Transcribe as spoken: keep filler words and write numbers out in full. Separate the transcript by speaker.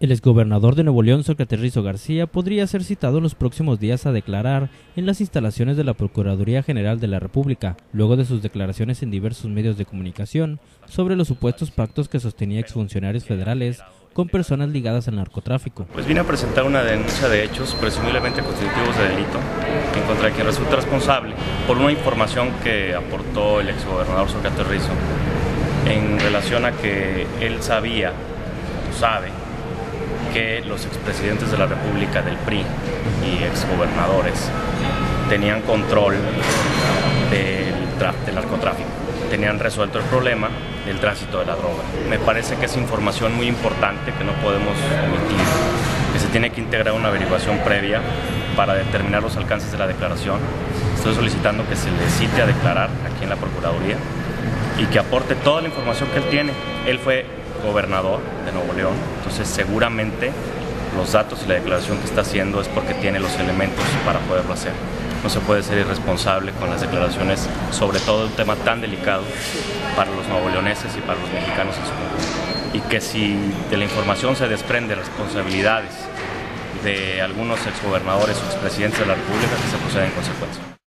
Speaker 1: El exgobernador de Nuevo León, Sócrates Rizo García, podría ser citado en los próximos días a declarar en las instalaciones de la Procuraduría General de la República, luego de sus declaraciones en diversos medios de comunicación sobre los supuestos pactos que sostenía exfuncionarios federales con personas ligadas al narcotráfico.
Speaker 2: Pues vine a presentar una denuncia de hechos presumiblemente constitutivos de delito en contra de quien resulta responsable por una información que aportó el exgobernador Sócrates Rizo en relación a que él sabía, o sabe, que los expresidentes de la República del P R I y exgobernadores tenían control del, del narcotráfico, tenían resuelto el problema del tránsito de la droga. Me parece que es información muy importante que no podemos omitir, que se tiene que integrar una averiguación previa para determinar los alcances de la declaración. Estoy solicitando que se le cite a declarar aquí en la Procuraduría y que aporte toda la información que él tiene. Él fue gobernador de Nuevo León, entonces seguramente los datos y la declaración que está haciendo es porque tiene los elementos para poderlo hacer. No se puede ser irresponsable con las declaraciones, sobre todo un tema tan delicado para los nuevoleoneses y para los mexicanos en su conjunto. Y que si de la información se desprende responsabilidades de algunos exgobernadores o expresidentes de la República, que se proceda en consecuencia.